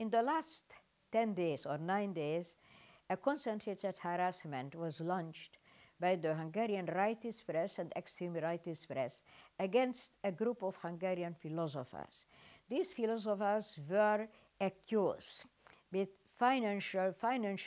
In the last 10 days or 9 days, a concentrated harassment was launched by the Hungarian rightist press and extreme rightist press against a group of Hungarian philosophers. These philosophers were accused with financial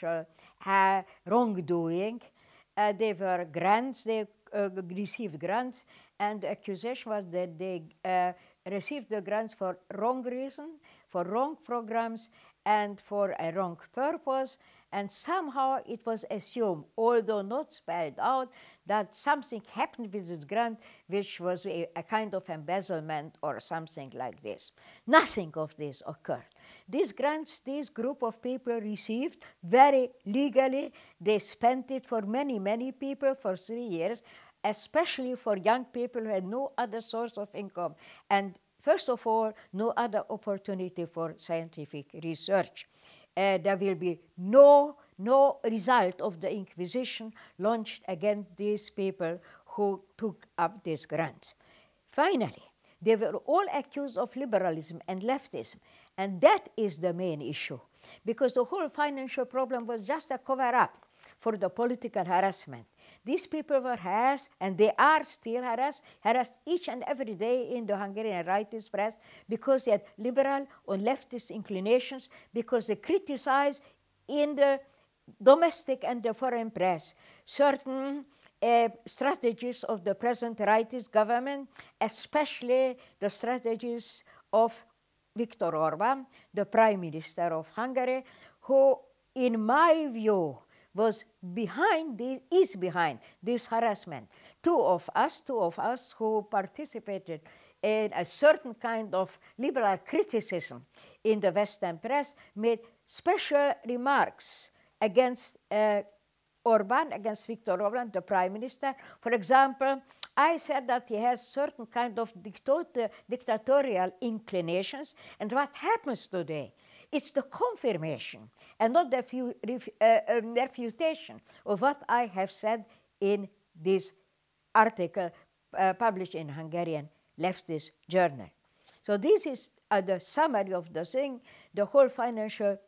wrongdoing. They were grants, they received grants, and the accusation was that they received the grants for wrong reason, for wrong programs, and for a wrong purpose, and somehow it was assumed, although not spelled out, that something happened with this grant which was a kind of embezzlement or something like this. Nothing of this occurred. These grants, this group of people received very legally. They spent it for many people for 3 years, especially for young people who had no other source of income, and first of all, no other opportunity for scientific research. There will be no result of the Inquisition launched against these people who took up these grants. Finally, they were all accused of liberalism and leftism, and that is the main issue, because the whole financial problem was just a cover-up for the political harassment. These people were harassed, and they are still harassed each and every day in the Hungarian rightist press, because they had liberal or leftist inclinations, because they criticized in the domestic and the foreign press certain strategies of the present rightist government, especially the strategies of Viktor Orban, the Prime Minister of Hungary, who, in my view, is behind this harassment. Two of us who participated in a certain kind of liberal criticism in the Western press made special remarks against Orban, against Viktor Orban, the Prime Minister. For example, I said that he has certain kind of dictatorial inclinations, and what happens today? It's the confirmation and not the refutation of what I have said in this article published in Hungarian leftist journal. So this is the summary of the thing. The whole financial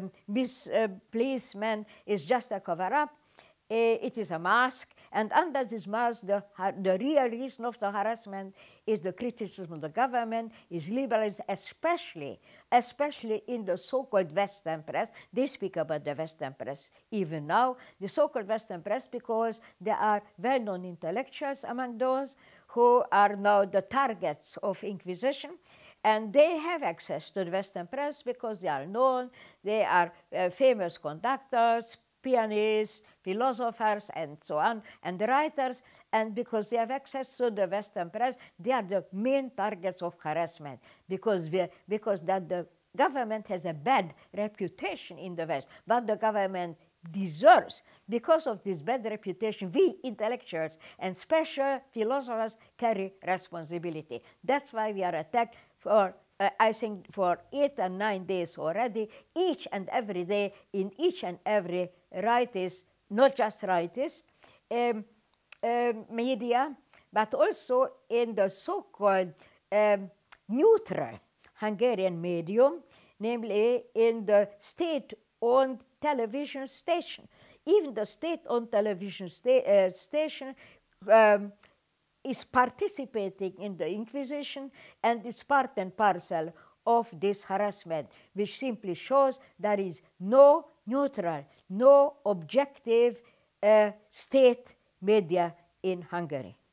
misplacement is just a cover-up. It is a mask, and under this mask, the real reason of the harassment is the criticism of the government, is liberalism, especially in the so-called Western press. They speak about the Western press even now, the so-called Western press, because there are well-known intellectuals among those who are now the targets of Inquisition, and they have access to the Western press because they are known, they are famous conductors, pianists, philosophers, and so on, and the writers, and because they have access to the Western press, they are the main targets of harassment, because that the government has a bad reputation in the West, but the government deserves. Because of this bad reputation, we intellectuals and special philosophers carry responsibility. That's why we are attacked for I think for 8 and 9 days already, each and every day, in each and every rightist, not just rightist, media, but also in the so-called neutral Hungarian medium, namely in the state-owned television station. Even the state-owned television station is participating in the Inquisition and is part and parcel of this harassment, which simply shows there is no neutral, no objective state media in Hungary.